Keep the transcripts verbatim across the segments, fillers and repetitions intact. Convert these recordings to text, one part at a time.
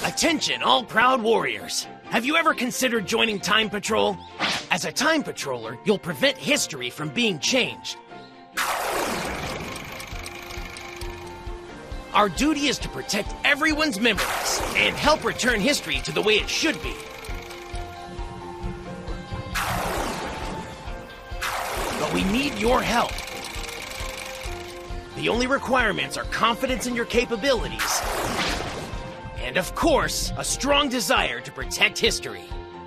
Attention, all proud warriors! Have you ever considered joining Time Patrol? As a Time Patroller, you'll prevent history from being changed. Our duty is to protect everyone's memories and help return history to the way it should be. But we need your help. The only requirements are confidence in your capabilities, and of course, a strong desire to protect history.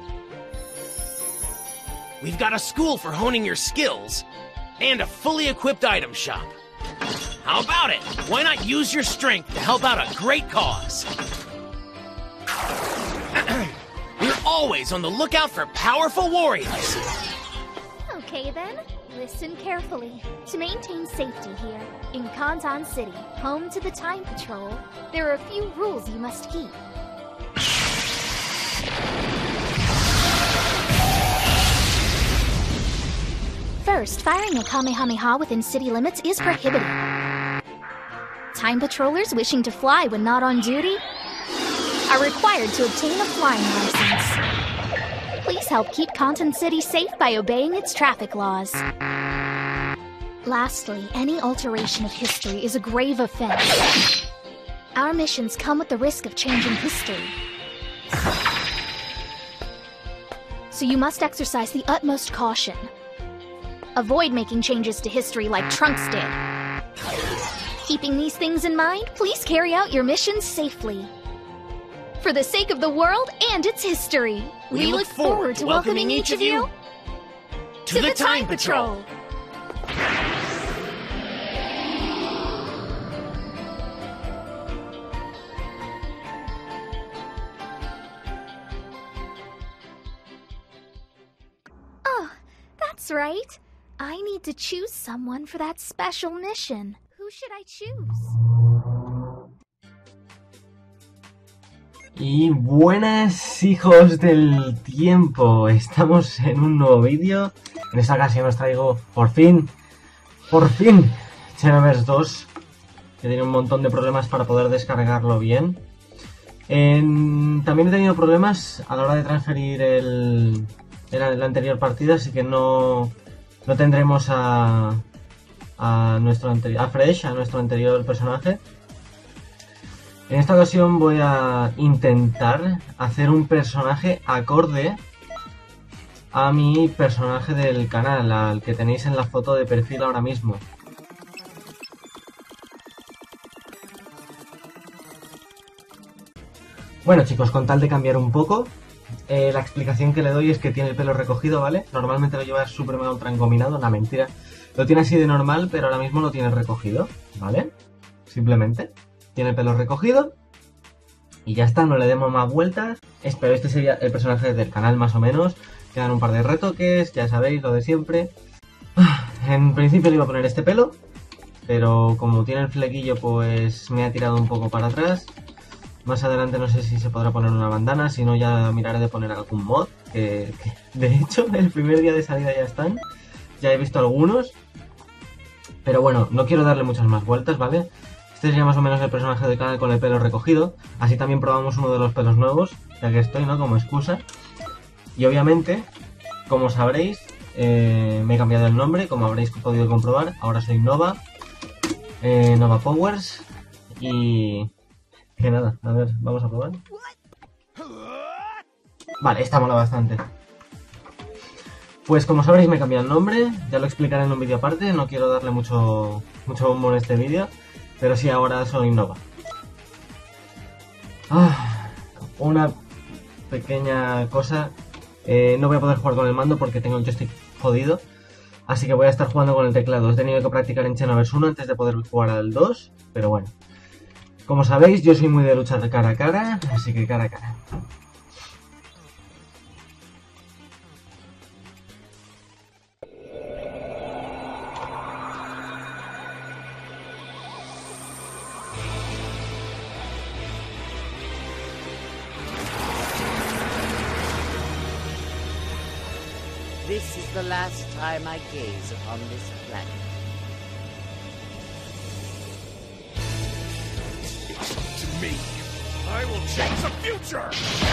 We've got a school for honing your skills, and a fully equipped item shop. How about it? Why not use your strength to help out a great cause? We're always on the lookout for powerful warriors. Okay then, listen carefully. To maintain safety here, in Kantan City, home to the Time Patrol, there are a few rules you must keep. First, firing a Kamehameha within city limits is prohibited. Time Patrollers wishing to fly when not on duty are required to obtain a flying license. Please help keep Kantan City safe by obeying its traffic laws. Lastly, any alteration of history is a grave offense. Our missions come with the risk of changing history. So you must exercise the utmost caution. Avoid making changes to history like Trunks did. Keeping these things in mind, please carry out your missions safely. For the sake of the world and its history, we, we look, look forward, forward to welcoming, welcoming each of you to, to the, the Time Patrol. Patrol. Oh, that's right. I need to choose someone for that special mission. Who should I choose? Y buenas hijos del tiempo, estamos en un nuevo vídeo. En esta ocasión os traigo por fin, por fin, Xenoverse dos, que tiene un montón de problemas para poder descargarlo bien. En... También he tenido problemas a la hora de transferir el, el, la anterior partida, así que no, no tendremos a, a, nuestro anteri a Fresh, a nuestro anterior personaje. En esta ocasión voy a intentar hacer un personaje acorde a mi personaje del canal, al que tenéis en la foto de perfil ahora mismo. Bueno chicos, con tal de cambiar un poco, eh, la explicación que le doy es que tiene el pelo recogido, ¿vale? Normalmente lo lleva súper mega ultra engominado, una mentira. Lo tiene así de normal, pero ahora mismo lo tiene recogido, ¿vale? Simplemente. Tiene el pelo recogido y ya está, no le demos más vueltas. Espero, este sería el personaje del canal más o menos. Quedan un par de retoques, ya sabéis, lo de siempre. En principio le iba a poner este pelo, pero como tiene el flequillo pues me ha tirado un poco para atrás. Más adelante no sé si se podrá poner una bandana, si no ya miraré de poner algún mod. Que, que de hecho el primer día de salida ya están, ya he visto algunos. Pero bueno, no quiero darle muchas más vueltas, ¿vale? Este sería más o menos el personaje del canal con el pelo recogido. Así también probamos uno de los pelos nuevos, ya que estoy, ¿no? Como excusa. Y obviamente, como sabréis, eh, me he cambiado el nombre, como habréis podido comprobar. Ahora soy Nova, eh, Nova Powers. Y... que nada, a ver, vamos a probar. Vale, esta mola bastante. Pues como sabréis me he cambiado el nombre, ya lo explicaré en un vídeo aparte, no quiero darle mucho, mucho bombo en este vídeo. Pero sí, ahora soy Nova. Ah, una pequeña cosa. Eh, no voy a poder jugar con el mando porque tengo el joystick jodido. Así que voy a estar jugando con el teclado. He tenido que practicar en Xenoverse uno antes de poder jugar al dos. Pero bueno. Como sabéis, yo soy muy de luchar de cara a cara. Así que cara a cara. This is the last time I gaze upon this planet. It's up to me. I will change the future!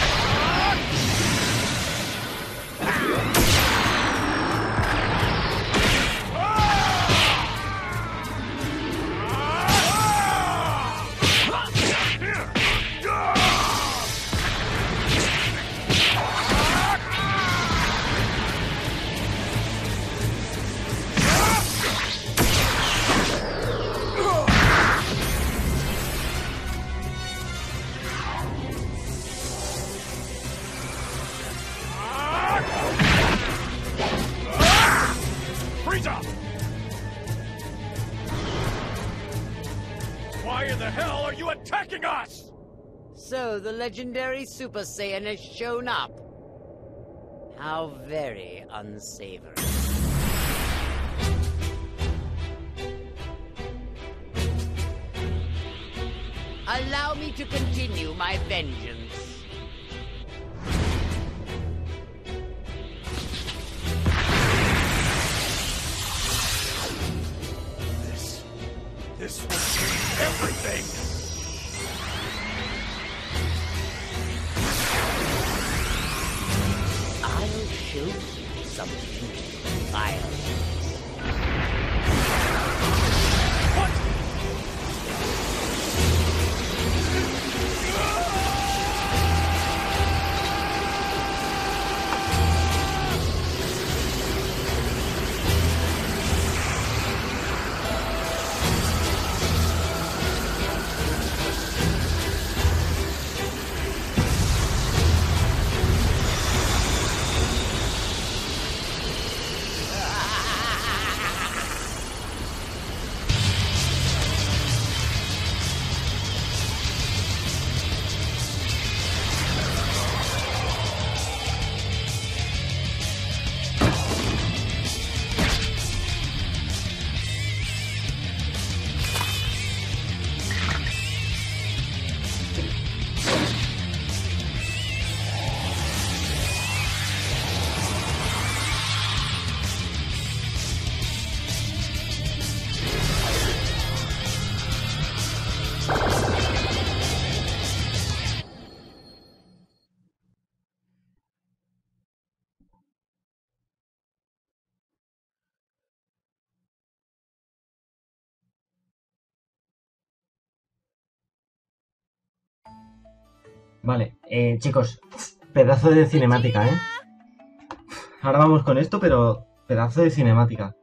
Why in the hell are you attacking us? So the legendary Super Saiyan has shown up. How very unsavory. Allow me to continue my vengeance. This... this will change everything! I'll show you something violent. Vale, eh, chicos, pedazo de cinemática, ¿eh? Ahora vamos con esto, pero pedazo de cinemática.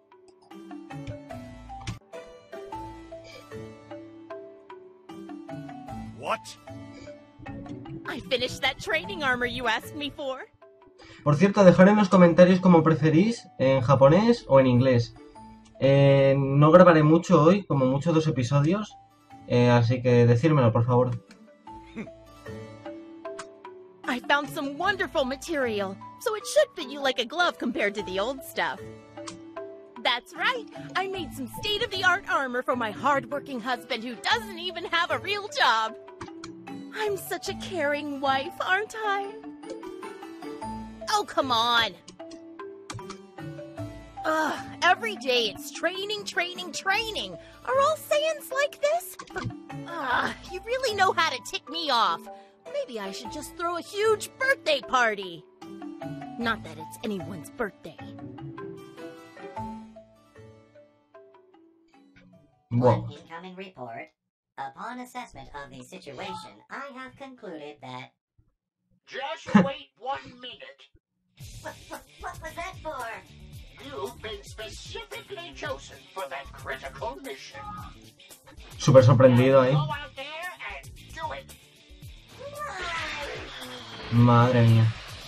What? I finished that training armor you asked me for. Por cierto, dejad en los comentarios como preferís, en japonés o en inglés. Eh, no grabaré mucho hoy, como mucho dos episodios, eh, así que decírmelo, por favor. I found some wonderful material, so it should fit you like a glove compared to the old stuff. That's right, I made some state-of-the-art armor for my hard-working husband who doesn't even have a real job. I'm such a caring wife, aren't I? Oh, come on. Ugh, every day it's training, training, training. Are all Saiyans like this? Ugh, you really know how to tick me off. Maybe I should just throw a huge birthday party. Not that it's anyone's birthday. Wow. One incoming report. Upon assessment of the situation, I have concluded that... Just wait one minute. What, what, what was that for? You've been specifically chosen for that critical mission. Súper sorprendido ahí. Go out there and do it. Madre mía.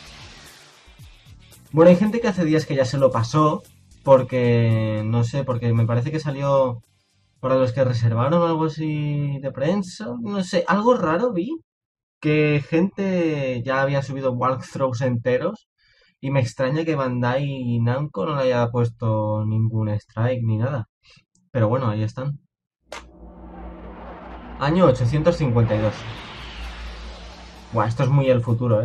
Bueno, hay gente que hace días que ya se lo pasó, porque, no sé, porque me parece que salió para los que reservaron algo así de prensa, no sé, algo raro vi, que gente ya había subido walkthroughs enteros, y me extraña que Bandai Namco no le haya puesto ningún strike ni nada. Pero bueno, ahí están. Año ochocientos cincuenta y dos. Buah, esto es muy el futuro, ¿eh?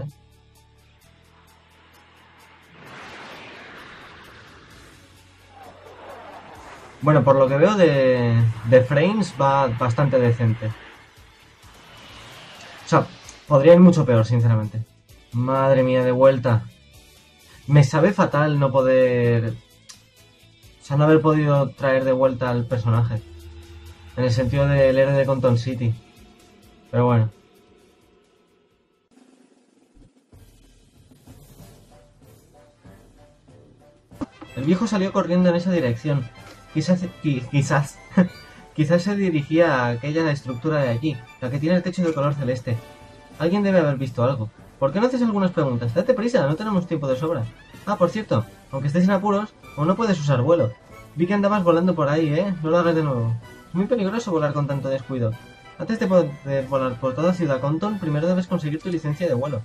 Bueno, por lo que veo de, de frames va bastante decente. O sea, podría ir mucho peor, sinceramente. Madre mía, de vuelta. Me sabe fatal no poder... O sea, no haber podido traer de vuelta al personaje. En el sentido del héroe de Compton City. Pero bueno. El viejo salió corriendo en esa dirección. Quizás... Quizás... Quizás se dirigía a aquella estructura de allí, la que tiene el techo de color celeste. Alguien debe haber visto algo. ¿Por qué no haces algunas preguntas? Date prisa, no tenemos tiempo de sobra. Ah, por cierto, aunque estés en apuros, aún no puedes usar vuelo. Vi que andabas volando por ahí, ¿eh? No lo hagas de nuevo. Es muy peligroso volar con tanto descuido. Antes de poder volar por toda Ciudad Compton, primero debes conseguir tu licencia de vuelo.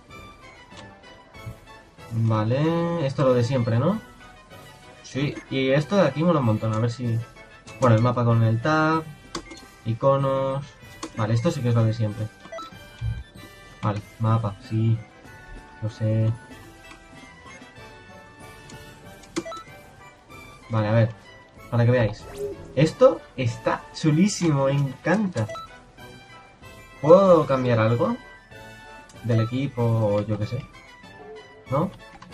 Vale, esto es lo de siempre, ¿no? Sí, y esto de aquí mola un montón, a ver si... Bueno, el mapa con el tab, iconos... Vale, esto sí que es lo de siempre. Vale, mapa, sí, lo sé. Vale, a ver, para que veáis. Esto está chulísimo, me encanta. ¿Puedo cambiar algo? Del equipo o yo qué sé. ¿No?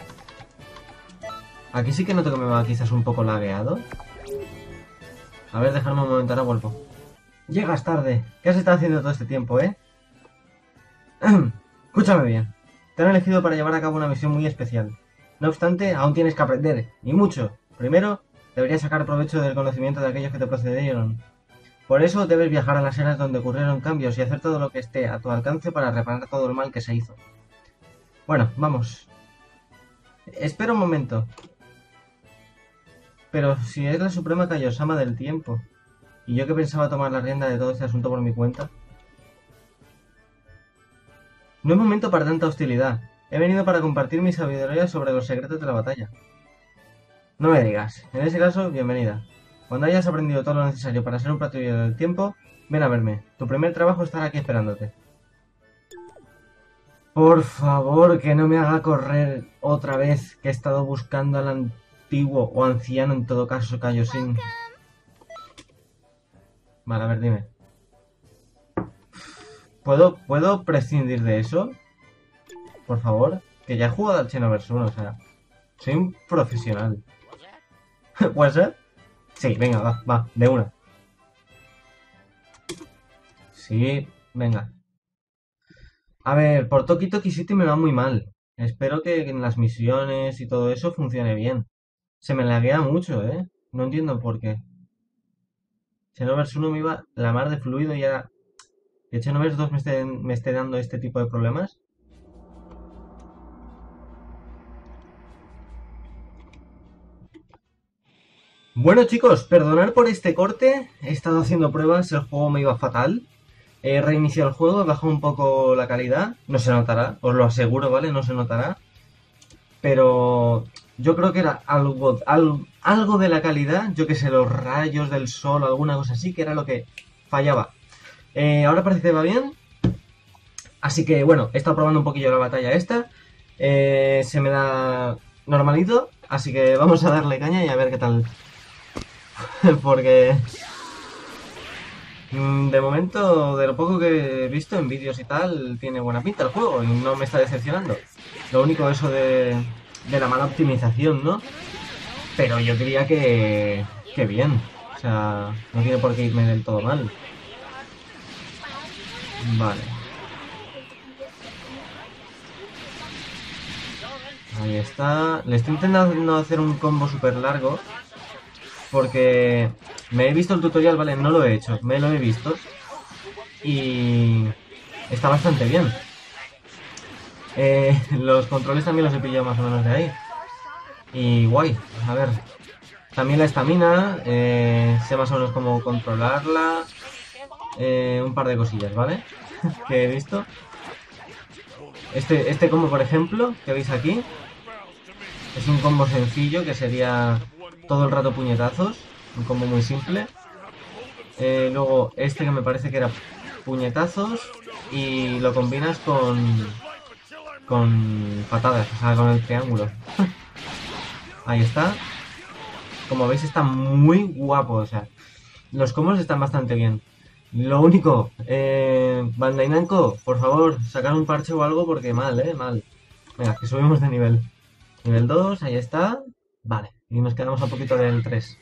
Aquí sí que noto que me va quizás un poco lagueado. A ver, dejadme un momento, ahora vuelvo. Llegas tarde. ¿Qué has estado haciendo todo este tiempo, eh? Escúchame bien. Te han elegido para llevar a cabo una misión muy especial. No obstante, aún tienes que aprender. Y mucho. Primero, deberías sacar provecho del conocimiento de aquellos que te precedieron. Por eso debes viajar a las eras donde ocurrieron cambios y hacer todo lo que esté a tu alcance para reparar todo el mal que se hizo. Bueno, vamos. Espera un momento. Pero si es la suprema Kaiosama del tiempo, y yo que pensaba tomar la rienda de todo este asunto por mi cuenta. No es momento para tanta hostilidad. He venido para compartir mi sabiduría sobre los secretos de la batalla. No me digas. En ese caso, bienvenida. Cuando hayas aprendido todo lo necesario para ser un patrullero del tiempo, ven a verme. Tu primer trabajo estará aquí esperándote. Por favor, que no me haga correr otra vez, que he estado buscando al antiguo o anciano, en todo caso, Kaioshin. Vale, a ver, dime. ¿Puedo, ¿Puedo prescindir de eso? Por favor. Que ya he jugado al Xenoverse uno, o sea... Soy un profesional. ¿Puede ser? Sí, venga, va, va, de una. Sí, venga. A ver, por Toki Toki City me va muy mal. Espero que en las misiones y todo eso funcione bien. Se me laguea mucho, ¿eh? No entiendo por qué. Xenoverse uno me iba la mar de fluido y ahora... ¿Que Xenoverse dos me esté, me esté dando este tipo de problemas? Bueno chicos, perdonad por este corte. He estado haciendo pruebas, el juego me iba fatal. He reiniciado el juego, he bajado un poco la calidad. No se notará, os lo aseguro, ¿vale? No se notará. Pero yo creo que era algo, algo, algo de la calidad. Yo que sé, los rayos del sol, alguna cosa así, que era lo que fallaba. Eh, ahora parece que va bien. Así que bueno, he estado probando un poquillo la batalla esta. Eh, se me da normalito. Así que vamos a darle caña y a ver qué tal. Porque... de momento, de lo poco que he visto en vídeos y tal, tiene buena pinta el juego y no me está decepcionando. Lo único eso de, de la mala optimización, ¿no? Pero yo diría que, que bien. O sea, no tiene por qué irme del todo mal. Vale. Ahí está. Le estoy intentando hacer un combo súper largo. Porque me he visto el tutorial, vale, no lo he hecho, me lo he visto. Y está bastante bien. Eh, los controles también los he pillado más o menos de ahí. Y guay, a ver. También la estamina, eh, sé más o menos cómo controlarla. Eh, un par de cosillas, ¿vale? Que he visto. Este, este combo, por ejemplo, que veis aquí, es un combo sencillo que sería... todo el rato puñetazos, un combo muy simple. Eh, luego este que me parece que era puñetazos y lo combinas con con patadas, o sea, con el triángulo. Ahí está. Como veis está muy guapo, o sea, los combos están bastante bien. Lo único, eh, Bandai Namco, por favor, sacar un parche o algo porque mal, eh, mal. Venga, que subimos de nivel. Nivel dos, ahí está. Vale, y nos quedamos a poquito del tres.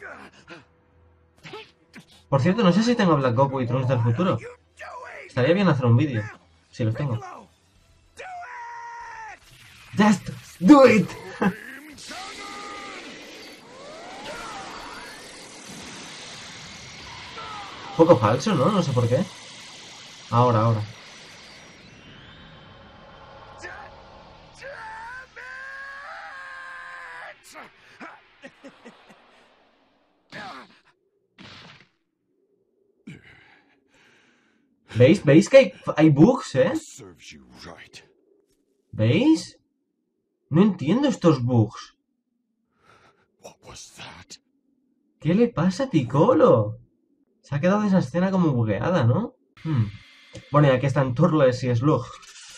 Por cierto, no sé si tengo Black Goku y Trunks del futuro. Estaría bien hacer un vídeo, si los tengo. Just do it! Poco falso, ¿no? No sé por qué. Ahora, ahora. ¿Veis? ¿Veis que hay, hay bugs, eh? ¿Veis? No entiendo estos bugs. ¿Qué le pasa a Piccolo? Se ha quedado esa escena como bugueada, ¿no? Hmm. Bueno, y aquí están Turles y Slug.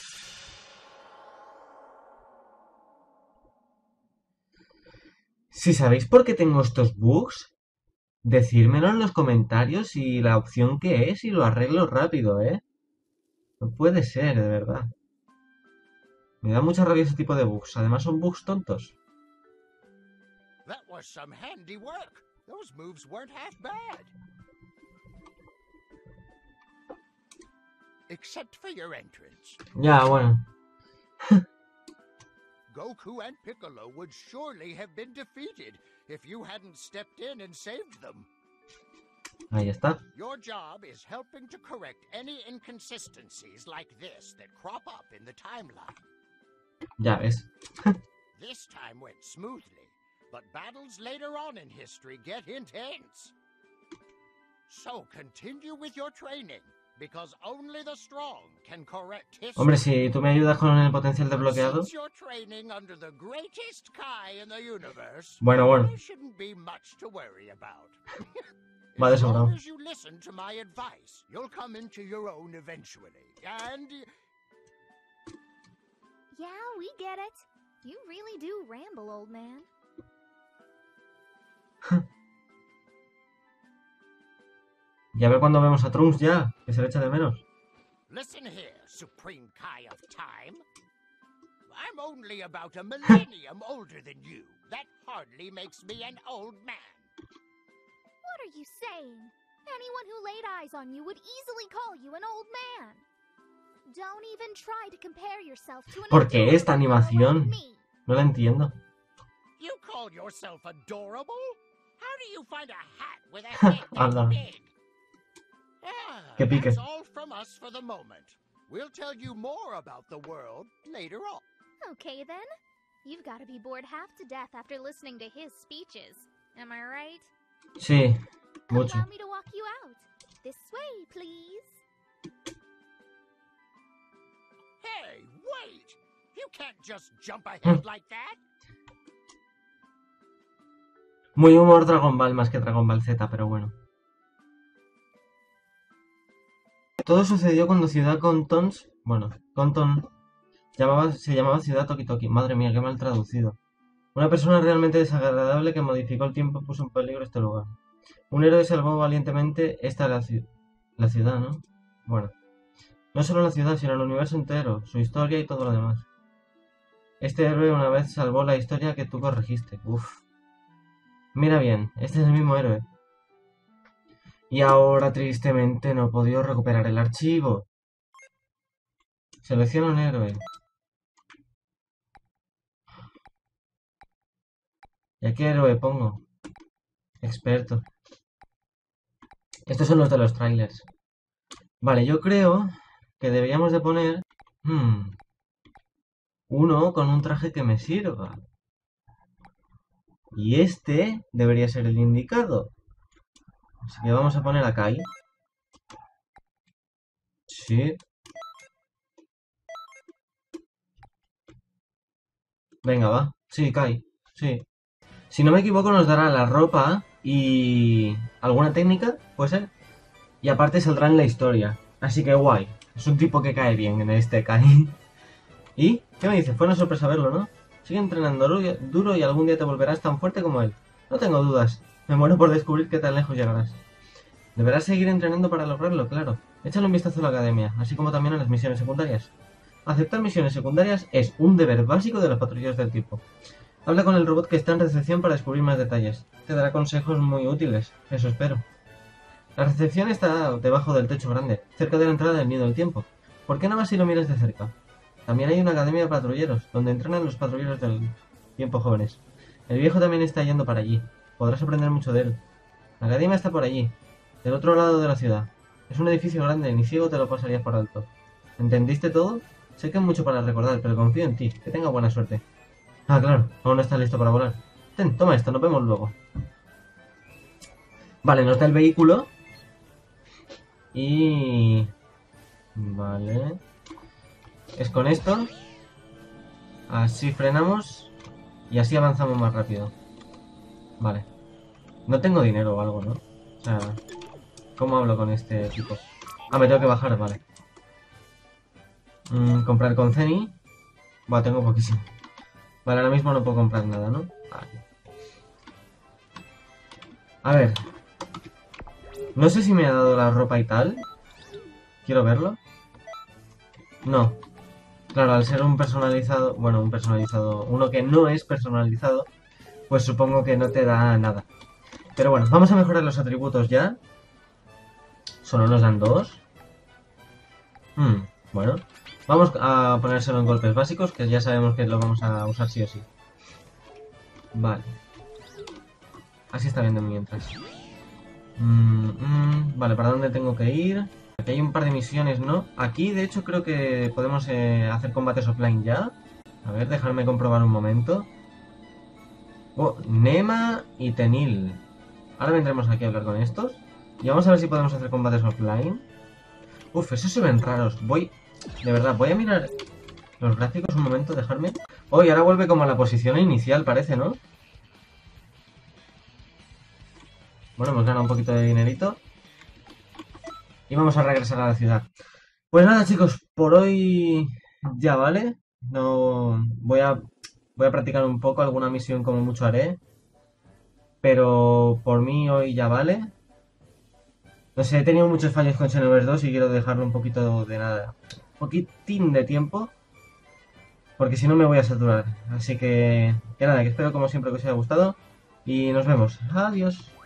Si sabéis por qué tengo estos bugs, decírmelo en los comentarios y la opción que es y lo arreglo rápido, ¿eh? No puede ser, de verdad. Me da mucha rabia ese tipo de bugs. Además son bugs tontos. That was some handy work. Those moves weren't half bad. Except for your entrance. Ya, bueno. Goku and Piccolo would surely have been defeated if you hadn't stepped in and saved them. Ahí está. Your job is helping to correct any inconsistencies like this that crop up in the timeline. Ya ves. This time went smoothly, but battles later on in history get intense. So continue with your training, because only the strong can correct history. Hombre, si tú me ayudas con el potencial desbloqueado. Since you're training under the greatest Kai in the universe, Bueno, bueno. there shouldn't be much to worry about. Va de As long sobrado. as you listen to my advice, you'll come into your own eventually. And Yeah, we get it. You really do ramble, old man. Y a ver cuando vemos a Trunks ya, que se le echa de menos. listen here, Supreme Kai of Time. I'm only about a millennium older than you. That hardly makes me an old man. What are you saying? Anyone who laid eyes on you would easily call you an old man. Don't even try to compare yourself to an ¿Por qué esta adorable girl animación? like me. No la entiendo. You call yourself adorable? How do you find a hat with a head that Anda. big? Ah, Que pique. that's all from us for the moment. We'll tell you more about the world later on. Okay then. You've got to be bored half to death after listening to his speeches. Am I right? Sí, mucho. Allow me to walk you out. This way, please. Hey, wait! You can't just jump ahead like that. Muy humor Dragon Ball más que Dragon Ball Z, pero bueno. Todo sucedió cuando Ciudad Contons, bueno, Conton llamaba, se llamaba Ciudad Toki Toki. Madre mía, qué mal traducido. Una persona realmente desagradable que modificó el tiempo puso en peligro este lugar. Un héroe salvó valientemente esta la, ci la ciudad, ¿no? Bueno, no solo la ciudad, sino el universo entero, su historia y todo lo demás. Este héroe una vez salvó la historia que tú corregiste. Uf. Mira bien, este es el mismo héroe. Y ahora, tristemente, no he podido recuperar el archivo. Selecciona un héroe. ¿Y a qué héroe pongo? Experto. Estos son los de los trailers. Vale, yo creo que deberíamos de poner... Hmm, uno con un traje que me sirva. Y este debería ser el indicado. Así que vamos a poner a Kai. Sí. Venga, va. Sí, Kai. Sí. Si no me equivoco nos dará la ropa y... alguna técnica, puede ser. Y aparte saldrá en la historia. Así que guay. Es un tipo que cae bien en este Kai. ¿Y? ¿Qué me dices? Fue una sorpresa verlo, ¿no? Sigue entrenando duro y algún día te volverás tan fuerte como él. No tengo dudas. Me muero por descubrir qué tan lejos llegarás. Deberás seguir entrenando para lograrlo, claro. Échale un vistazo a la academia, así como también a las misiones secundarias. Aceptar misiones secundarias es un deber básico de los patrulleros del tiempo. Habla con el robot que está en recepción para descubrir más detalles. Te dará consejos muy útiles, eso espero. La recepción está debajo del techo grande, cerca de la entrada del nido del tiempo. ¿Por qué no vas y lo miras de cerca? También hay una academia de patrulleros, donde entrenan los patrulleros del tiempo jóvenes. El viejo también está yendo para allí. Podrás aprender mucho de él. La academia está por allí, del otro lado de la ciudad. Es un edificio grande, ni ciego te lo pasarías por alto. ¿Entendiste todo? Sé que es mucho para recordar, pero confío en ti. Que tenga buena suerte. Ah, claro, aún no estás listo para volar. Ten, toma esto, nos vemos luego. Vale, nos da el vehículo. Y... Vale. Es con esto. Así frenamos. Y así avanzamos más rápido. Vale. No tengo dinero o algo, ¿no? O sea... ¿Cómo hablo con este tipo? Ah, me tengo que bajar, vale. Mm, comprar con Zenny. Bueno, tengo poquísimo. Vale, ahora mismo no puedo comprar nada, ¿no? Vale. A ver. No sé si me ha dado la ropa y tal. Quiero verlo. No. Claro, al ser un personalizado... Bueno, un personalizado... Uno que no es personalizado, pues supongo que no te da nada. Pero bueno, vamos a mejorar los atributos ya. Solo nos dan dos. Hmm, bueno. Vamos a ponérselo en golpes básicos, que ya sabemos que lo vamos a usar sí o sí. Vale. Así está viendo mientras. Mm, mm, vale, ¿para dónde tengo que ir? Aquí hay un par de misiones, ¿no? Aquí, de hecho, creo que podemos eh, hacer combates offline ya. A ver, dejarme comprobar un momento. Oh, Nema y Tenil. Ahora vendremos aquí a hablar con estos. Y vamos a ver si podemos hacer combates offline. Uf, esos se ven raros. Voy... De verdad, voy a mirar los gráficos un momento, dejarme... Oh, y ahora vuelve como a la posición inicial, parece, ¿no? Bueno, hemos ganado un poquito de dinerito. Y vamos a regresar a la ciudad. Pues nada, chicos, por hoy ya vale. No... Voy a... Voy a practicar un poco, alguna misión como mucho haré. Pero por mí hoy ya vale. No sé, he tenido muchos fallos con Xenoverse dos y quiero dejarlo un poquito de nada. Un poquitín de tiempo. Porque si no me voy a saturar. Así que... Que nada, que espero como siempre que os haya gustado. Y nos vemos. Adiós.